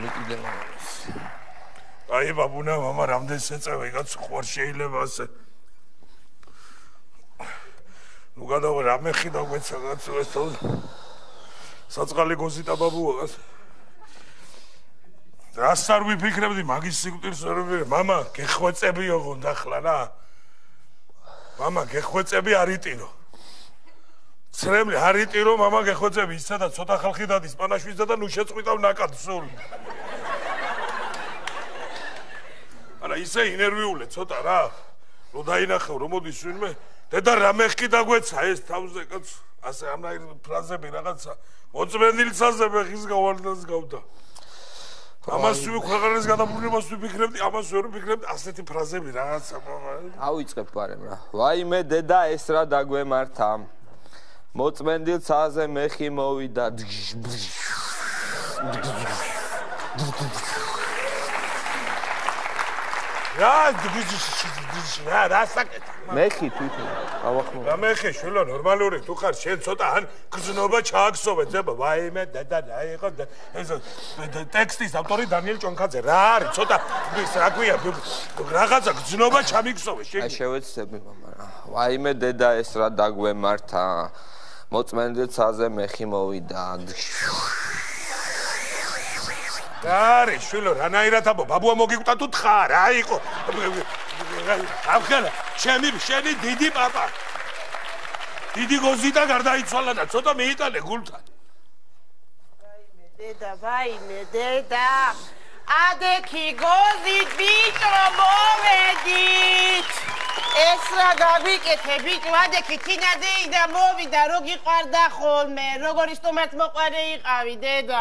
მოგწონი კიდე მამას. აი ბაბუნა მამა რამდენს ეწევი კაც ხوار შეიძლება ასე. ნუ გადავა რამე ხიდა გვეცა კაცო ეს საწყალი გოზიტა ბაბუა. რას არ ვიფიქრებდი მაგის სიკვდილს ვერ ვიფიქრე. მამა გეხვეწებიო გონდა ახლა რა. მამა გეხვეწები არიტირო. ცრემლი არიტირო მამა გეხვეწები ისცა და ცოტა ხალხი დადის პანაშვიდსა და ნუ შეწყვიტავ ნაკად სულ. არა ისე ინერვიულე ცოტა რა. რო დაინახავ რომ მოდის ვინმე დედა რამე ხიდა გვეცა ეს თავზე კაც ასე ამნაირ ფრაზები რაღაცა მოწმენდილცაზე ხის გავარდას გავდა. ამას ვიქვეყნეს გადაბრუნებას ვიფიქრებდი, ამას ვერ ვიფიქრებდი, ასეთი ფრაზები რაღაცა მამა. ავიწყებ პარემ რა. ვაიმე დედა ეს რა დაგვემართა. მოწმენდილცაზე მეხი მოვიდა. რა დასაკეთა. მეხი თვითონ. ავახმო. რა მეხი შვილო ნორმალური თუ ხარ შენ ცოტა ან გზნობა ჩააგსოვე ძება ვაიმე დედა რა იყო ეს ტექსტის ავტორი დანიელ ჭონქაძე რა არის ცოტა რა ქვია რაღაცა გზნობა ჩამიგსოვე შენ აი შევეცდები მამა რა ვაიმე დედა ეს რა დაგვემართა მოწმენდილცაზე მეხი მოვიდა არის შვილო რანაირად აბო ბაბუა მოგიკვდა თუ თხა რა იყო ახლა შენი დიდი პაპა დიდი გოზიტა გარდაიცვალა და ცოტა მეიტანე გულთან ვაიმე დედა ადექი გოზით ბიჭო მოვედით ეს რა გავიკეთე ბიჭო ადექი თინადეი და მოვიდა რო გიყვარდა ხოლმე როგორი სტუმარს მოყვარე იყავი დედა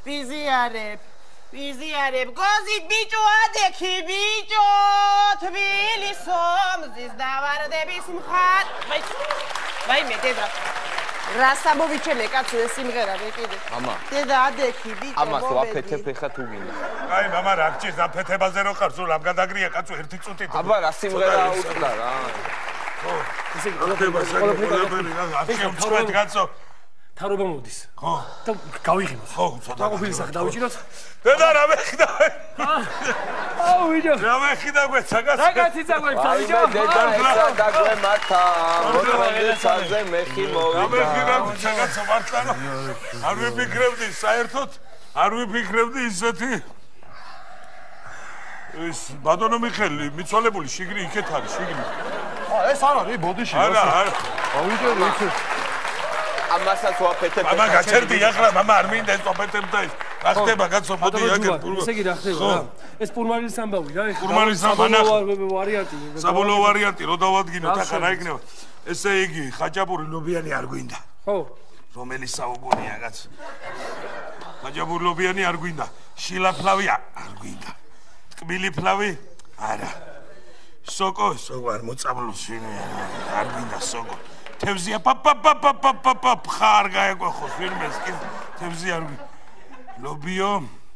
ვიზიარებ გოზით ბიჭო ადექი ბიჭო თბილის ომზის დავარდების მხარ ვაიმე დედა რას ამოვიჩენე კაცო ეს სიმღერა მე კიდე მამა დედა ადექი ბიჭო ამას ვაფეთებ ხა თუ გინდა აი მამა რა გჭირს ამ ფეთებაზე რო ხარ სულ ამ გადაგრია კაცო ერთი წუთით აბა რა სიმღერა აუწყდა რა ხო ესე ყველაფერი რა აღშევწყვეტ კაცო თარობა მოდის ხო და გავიღიმოთ ხო ცოტა ყოფილი სახე დავიჭიროთ დედა რა მეხიდა აუ ვიჯო რა მეხიდა გვეცა კაცო რაგაცი წაგვეცა ვიჯო დედა ესა დაგვემართა მოწმენდილცაზე მეხი მოვიდა რა მეხიდა გვეცა კაცო მართლა არ ვიფიქრებდი საერთოდ არ ვიფიქრებდი ისეთი ეს ბატონო მიხელი მიცვალებული შიგნი იქეთ არის შიგნი ეს არ არის ბოდიში არა ავიჯო ისე ამასაც ვაფეთებ მამა გაჩერდი ახლა მამა არ მინდა ეს ვაფეთებდა ის რა ხდება კაცო მოდი აქ ესე იგი რა ხდება რა ეს პურმალის ამბავი რა ეხლა პურმალის ამბავი ვარიანტი საბოლოო ვარიანტი რო დავადგინოთ ახლა რა იქნება ესე იგი ხაჭაპური ლობიანი არ გვინდა ხო რომელი საუგუნია კაც ხაჭაპური ლობიანი არ გვინდა შილაფლავი არ გვინდა ტკბილი ფლავი არა სოკო არ მოწამლოს არ გვინდა სოკო თევზია ხარ გაეკვეხოს ვინმეს კი თევზი არ ლობიო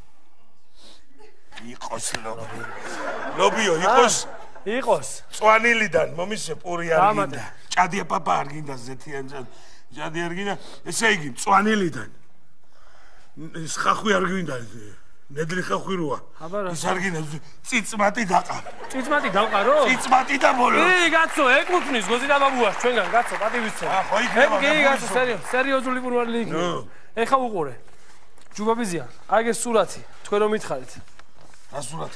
იყოს წვანილიდან მომისე პური არ გინდა ჭადია პაპა არ გინდა ზეთიან ჭადი არ გინდა ესე იგი წვანილიდან ის ხახვი არ გინდა ნედლი ხახვი როა ის არ გინდა წიწმატი დავყარო წიწმატი და ბოლო კი კაცო ეკუთვნის გოზიტა ბაბუას ჩვენგან კაცო პატივისცემა ხო იქნება კი კაცო სერიოზული პურვალი იქნება ეხა უყურე ჯუბაბიზია აი ეს სურათი თქვენ რომ მითხარით რა სურათი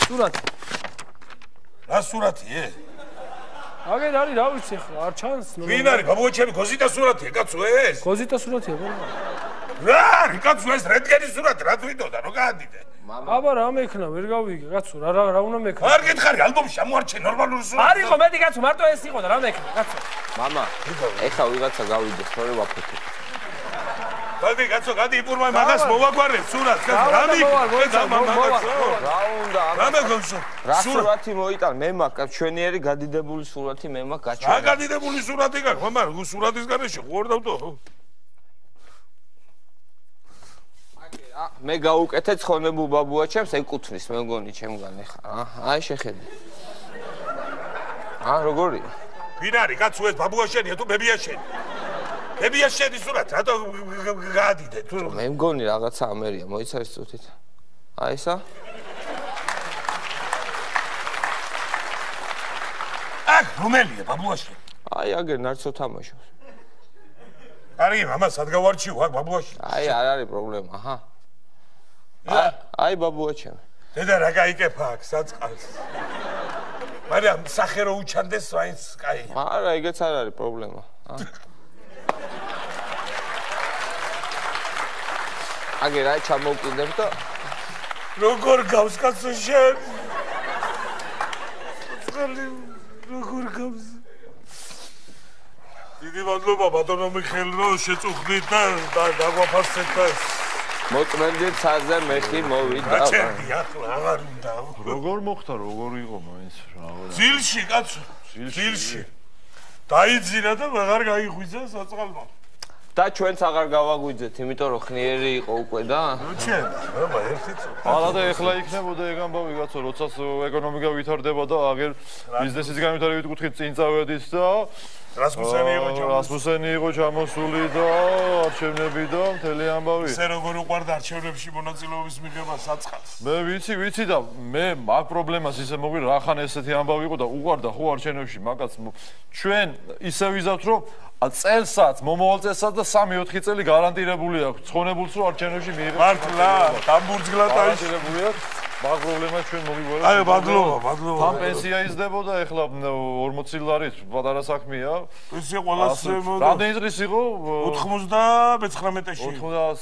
რა სურათი აგერ არის რა ვიცი ხო არ ჩანს ვინ არის ბაბუა ჩემი გოზიტა სურათია კაცო ეს გოზიტა სურათია რა არის კაცო ეს რენტგენის სურათი რა თვითონდა რო გაადიდე აბა რა მექნა ვერ გავიგე კაცო რა უნდა მექნა არ გითხარი ალბომში ამოარჩე ნორმალური სურათი არ იყო მეტი კაცო მარტო ეს იყო და რა მექნა კაცო მამა ეხა ვიღაცა გავიდეს თორე ვაფეთებ გადი კაცო გადი იპურმა მაგას მოვაგვარე სურათს კაცო რა მიქნა რა უნდა რა მეგონსო რა სურათი მოიტან მე მაქვს ჩვენიერი გადიდებული სურათი მე მაქვს გაჩვენა რა გადიდებული სურათი გაქვს მამა სურათის გარეშე ხوار დავდო მე გაუკეთე ცხონებულ ბაბუა ჩემს ეკუთვნის მე მგონი ჩემგან ეხა აი შეხედე როგორია ვინ არის კაცო ეს ბაბუა შენია თუ ბებია შენი ბებია შენი სურათი რატო გაადიდე თუ მე მგონი რაღაცა ამერია მოიცავს წუთით აი ესა? აქ რომელია ბაბუაში? აი აგერ ნარცო თამაშობს. არი მამა სად გავარჩიო აქ ბაბუაში? აი არ არის პრობლემა, აჰა. აი ბაბუა ჩემი. დედა რა გაიკეფა აქ საწყალს? მაგრამ სახე რო უჩანდეს ვაინც კაი. არა, ეგეც არ არის პრობლემა. აგერ აი ჩამოვკიდებ და როგორ გავს კაცო შენ? როგორ გავს? დიდი მადლობა ბატონო მიხეილ რომ შეწუხდით და დაგვაფასეთ და მოწმენდით ცაზე მეხი მოვიდა. გაჩერდი ახლა აღარ უნდა. როგორ მოხდა როგორ იყო მაინც რა. ძილში კაცო. ძილში. დაიძინა და აღარ გაიღვიძა საწყალმა. და ჩვენც აღარ გავაგვიძეთ, იმიტომ რომ ხნიერი იყო უკვე და ჩვენ, აბა ერთიც. არა და ეხლა იქნებოდა ეგ ამბავი კაცო, როცა ეკონომიკა ვითარდება და აგერ ბიზნესის განვითარებით კუთხით წინ წავედით და რასმუსენი იყო ჩამოსული და არჩევნები და მთელი ამბავი. ესე როგორ უყვარდა არჩევნებში მონაწილეობის მიღება საწყალს. მე ვიცი და მე მაგ პრობლემას ისე მოგვი რახან ესეთი ამბავი იყო და უყვარდა ხო არჩევნებში მაგაც ჩვენ ისე ვიზავთ რომ წელსაც მომავალ წელსაც და 3-4 წელი გარანტირებული აქვს ცხონებულს რომ არჩევნებში მიიღებს. მართლა დამბურძგლად გარანტირებული აქვს. მაგ პრობლემას ჩვენ მოგვიგვარებთ. აი მადლობა. თან პენსია იზრდებოდა ეხლა 40 ლარით პატარა საქმეა. ესე ყველას რამდენი წლის იყო? 99-ში.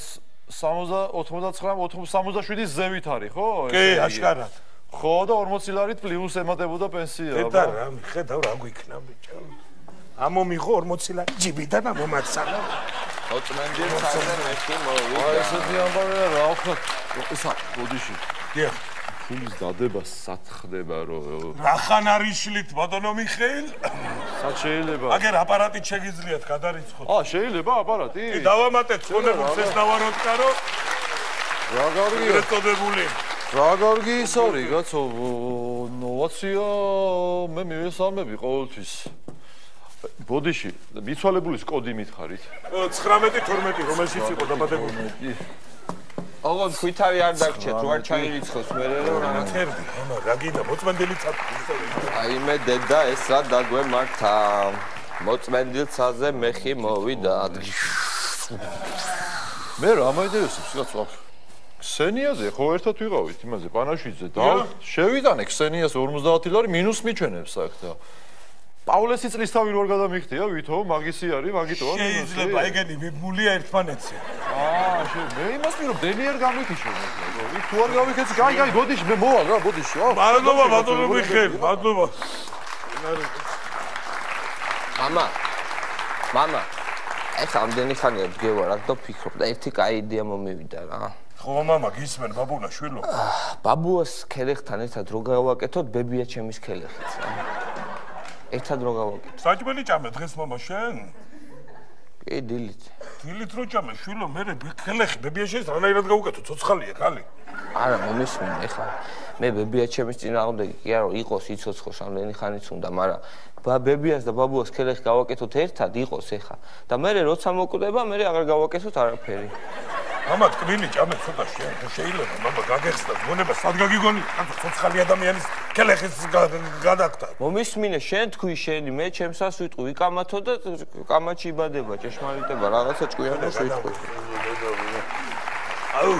87 ზევით არის, ხო? კი, აშკარად. ხო და 40 ლარით პლუს ემატებოდა პენსია. დედა რა მიხედავ რა გვიქნა ბიჭო. ამომიღო 40 ლარი ჯიბიდან ამომაცალა. მოწმენდით ცაზე მეხი მოვიდა. აი ესეთი ამბავია რა ვქნა. ესა ბოდიში. დიახ. ფულის დადება სათხდება რომ რახან არის შლით ბატონო მიხეილ? სად შეიძლება? აგერ აპარატით შეგიძლიათ გადარიცხოთ. შეიძლება აპარატი? კი დავამატეთ ცხონებულს ეს დავაროტკარო. რა გარგია? რეტოდებული. რა გარგი ის არის კაცო? ნოვაცია მე მივესალმები ყოველთვის. ბოდიში მიცვალებულის კოდი მითხარით? 19-12 რომელშიც იყო დაბადებული. ოღონდ თვითარი არ დაგჭეთ, რო არ ჩაირიცხოს მე რომ თერდი, ამა რა გინდა მოწმენდილი წაფი. აი მე დედა ეს რა დაგვემართა. მოწმენდილ ცაზე მეხი მოვიდა. მე რა მაინტერესებს კაცო აქ. ქსენიაზე ხო ერთად ვიყავით იმაზე პანაშვიძე და შევიტანე ქსენიას 50 ლარი მინუს მიჩვენებს აქ და პავლესი წლისთავი რო არ გადამიხდია ვითო მაგისი არის მაგიტოა შეიძლება ეგენი მიბმულია ერთმანეთზე. მე იმას მირო დენიერ გამიქიშო იქ თუ არ გავიქეცი გაი ბოდიში მე მოვალ რა ბოდიში მადლობა ბატონო მიხეილ მადლობა. მამა ეხლა ამდენი ხანია ვდგევარ აქ და ვფიქრობ და ერთი კაი იდეა მომივიდა რა. ხო მამა გისმენ ბაბუნა შვილო. ბაბუას ქელეხთან ერთად რო გავაკეთოთ ბებია ჩემის ქელეხიც რა. ერთად რო გავაკეთოთ. საჭმელი ჭამე დღეს მამა შენ? კი დილით. დილით რო ჭამე შვილო მე ქელეხი ბებია შენს რანაირად გავუკეთო ცოცხალია ხალი? არა მომისმინე ეხლა მე ბებია ჩემის წინააღმდეგი კი არა იყოს იცოცხლოს ამდენი ხანიც უნდა მაგრამ ბებიას და ბაბუას ქელეხი გავაკეთოთ ერთად იყოს ეხლა და მე როცა მოკვდება მე აღარ გავაკეთოთ არაფერი. მამა ტკბილი ჭამე ცოტა შეიძლება მამა გაგეხსნა გონება სად გაგიგონი კაცო ცოცხალი ადამიანის ქელეხის გადაგდა. მომისმინე შენ თქვი შენი მე ჩემსას ვიტყვი ვიკამათო და კამათში იბადება ჭეშმარიტება რაღაცა ჭკვიანო შეიტყვი. აუ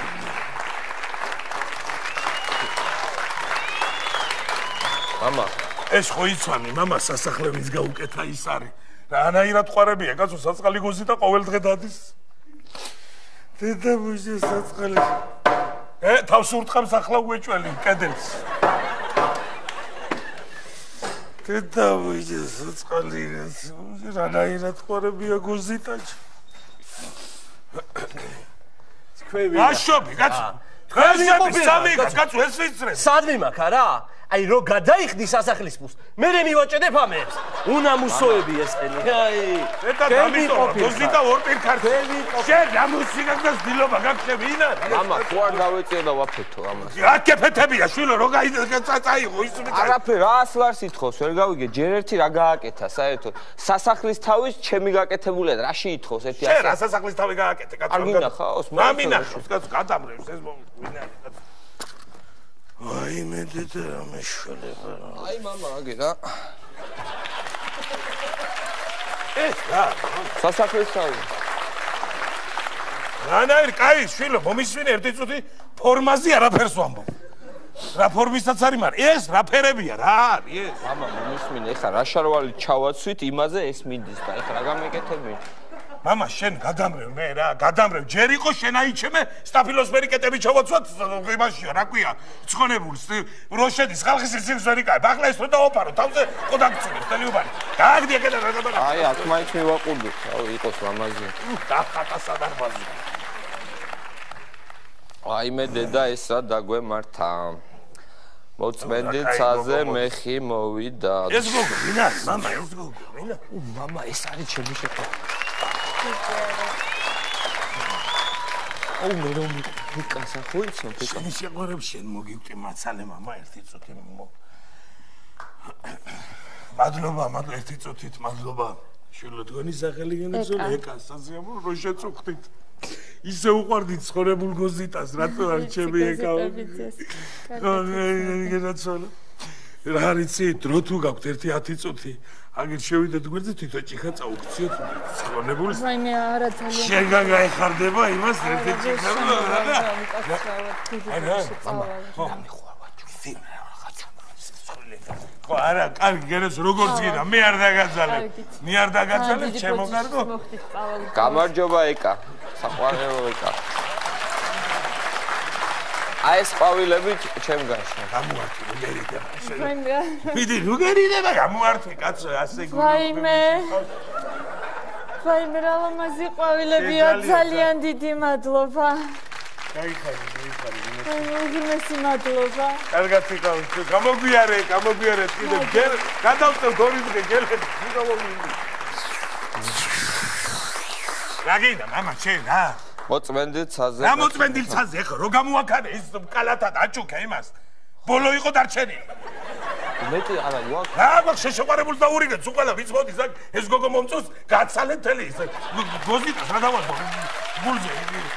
მამა ეს ხო იცვამი მამა სასახლეების გაუკეთა ის არის რანაირად ყვარებია კაცო საწყალი გოზი და ყოველ დღე დადის დედა ბუჟე საწყალი თავს ურტყამს ახლა უეჭველი კედელს დედა ბუჟე საწყალი რანაირად ყვარებია გოზი ტაჭ თქვენ ვიდა აშობი კაცო თქვენ სამი კაცო ეს ვიცრე სადმი მაქვს არა აი რო გადაიხდი სასახლის ფულს მე მივაჭედებ ამებს უნამუსოები ესენი აი ეტა დამიტოვა გოზიტა ორ პირქართი შენ გამოსიგაგდას დილობა გაგხები ინა მამა თუ არ დავეწიო და ვაფეთო ამას აკეფეთებია შვილო რო წაიღო ის არაფერ რას ვარ სითხოს ვერ გავიგე ჯერ ერთი რა გააკეთა საერთოდ სასახლის თავის ჩემი გაკეთებულია და რაში ითხოვს ერთი შენ რა სასახლის თავი გააკეთე კაცო არ მინახავს მამინახავს კაცო გადამრევს ეს ვინა არის კაცო აი მე დედა მეშველება აი მამა აგერა ეს რა სასახლის თავი რანაირ კაი შვილო მომისვინე ერთი წუთი ფორმაზე არაფერს ვამბობ რა ფორმისაც არის მაგრამ ეს რა ფერებია რა არის ეს მამა მომისმინე ეხლა რა შარვალი ჩავაცვით იმაზე ეს მინდის და ეხლა რა გამეკეთები მამა შენ გადამრევ მე რა გადამრევ ჯერ იყო შენ აიჩემე სტაფილოსფერი კეტები ჩავაცვათ იმაშია რა ქვია ცხონებულს რო შედის ხალხის სიცილს ვერ იკავებ ახლა ეს რო დავაფარო თავზე ხო დაგწუნებს ტელიუბანი გააგდი ეკეთა რა დაბარა აი აქ მაინც მივაყუდოთ აუ იყოს მამაზე დახატა სადარბაზი აი მე დედა ესა დაგვემართა მოწმენდი ცაზე მეხი მოვიდა ეს გოგო ვინა მამა ეს გოგო ვინა მამა ეს არის ჩემი შეყო აუ მე რომ მიკასა ხო იცნობ შენ შეყურებ შენ მოგივტი მაცალე მამა ერთი წუთი მადლობა ერთი წუთით მადლობა შვილო თქვენი სახელი გენიცოდი ეკას საზიამო რო შეწუხდით ისე უყვარდით ცხოვრებულ გოზიტას რატო არ ჩემი ეკა გენაცოლა რა არიცი დრო თუ გაქვთ ერთი 10 წუთი აგერ შევიდეთ გვერდზე თვითონ ჭიქა წაუქციოთ ცხოვრებულს რაიმე არა ძალიან შენ გაგაიხარდება იმას ერთი ჭიქა რა ხო არა კარგი გერეს როგორც გინდა მე არ დაგაძალებ მე არ დაგაძალებ ჩემო კარგო გამარჯობა ეკა საყვარელო ეკა აი ეს ყვავილები ჩემ გაშა გამოართი გერიდება მიდი ნუ გერიდება გამოართი კაცო ასე ვაიმე რა ლამაზი ყვავილებია ძალიან დიდი მადლობა გაიხარი უგიმესი მადლობა კარგად იყავ გამოგვიარე კიდე გერ გადავწევ გორის დღე გელეთ მიგავომინდი რა გინდა მამა შენ რა მოწმენდი ცაზე რა მოწმენდი ცაზე ხო რო გამოაქარე ის კალათა დაჭუქე იმას ბოლო იყო დარჩენილი მეტი არა ვაკ რა გვაქვს შეშოყარებულს დაურიგეთ უყალა ვიც მოდის ეს გოგო მომწონს გაცალეთ თელი ის გოზიტას რა დავასვა ბულზე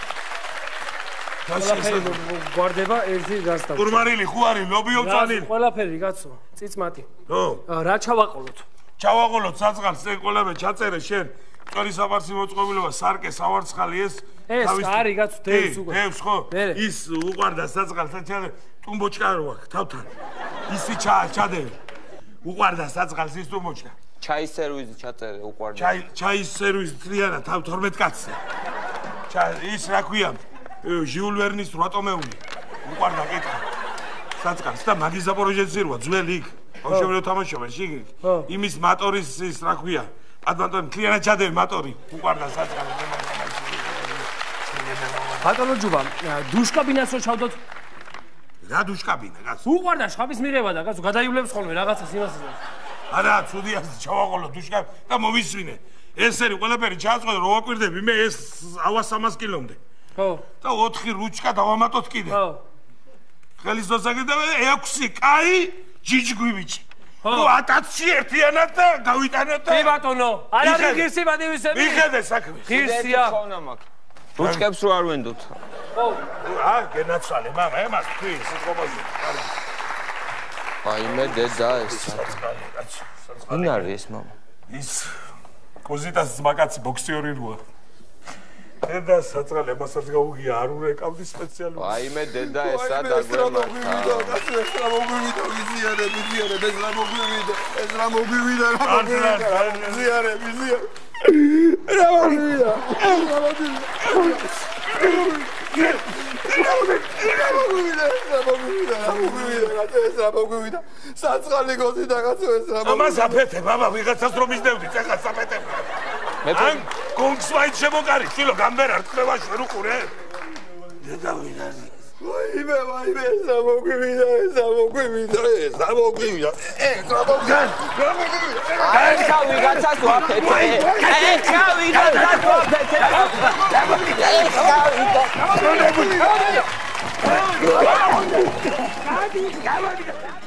გვარდება ერთი გასტავ. გურმარილი ხო არის ლობიო წანილი. ყველაფერი კაცო, წიწმატი. ხო. რა ჩავაყოლოთ? ჩავაყოლოთ საწყალს ეს ყველაფერი ჩაწერე შენ. წვერი საფარსი მოწყობილობა სარკე სავარცხალი ეს თავის არის კაცო დევს უკვე. დევს ხო? ის უყარდა საწყალს ჩაწერე ტუმბოჩკა რო აქვს თავთან. ისი ჩადევი. უყარდა საწყალს ის ტუმბოჩკა. ჩაის სერვიზი ჩაწერე უყარდა. ჩაის სერვიზი თლიანა თავ 12 კაცზე. ის რა ქვია? ჟიულ ვერნის რატომეული უყარდა კითხა საწყალს და მაგის ზაპოროჟეცი როა ძველი იქ ბავშვები თამაშობენ შიგნით იმის მოტორის ის რა ქვია პატმატონ კლიენა ჩადები მოტორი უყარდა საწყალს ბატონო ჯუბა დუშკაბინას რო ჩავდოთ რა დუშკაბინა კაცო უყარდა შხაბის მიღება და კაცო გადაივლებს ხოლმე რაღაცას იმას არა ცუდია ჩავაყოლო დუშკაბ და მომისვინე ესერი ყველაფერი ჩააწყვეტ რო ვაკვირდები მე ეს ავა 300 კილომდე ხო და 4 რუჩკა დავამატოთ კიდე ხო ხელის დოსაგე და 6 კაი ჯიჯგვივიჩი ხო 1000-ში ერთიანად და გავიტანოთ და კი ბატონო არ არის ღირსი ბადივისები მიხედე საქმე ღირსია ხონა მაქვს რუჩკებს რო არ ვენდოთ ხო გენაცვალე მამა ემას თქვი სიტყვაზე აი მე დედა ეს ვინ არის ეს მამა ის კოზიტას ძმაკაცი ბოქსიორი როა დედა საწყალ ემასაც გაუგია არ ურეკავდი სპეციალურად აი მე დედა ესა დაგვემართა ეს რა მოგვივიდა ვიზიარე ეს რა მოგვივიდა რა მოგვივიდა საწყალი გოზი დაგაცო ეს რა ამას აფეთე ბაბა ვიღაცას რომ ისდევდი წეხა საფეთე ან კონგს ვაით შემოგარი შილო გამბერარ ტყევაში ვერ უყურე დედა ვინ არის ვაიმე, სამოგვივიდა, სამოგვივიდა. ეხა ვიღაცას ვაფეთე. ეხა ვიღაცას ვაფეთე. ეხა ვიღაცას.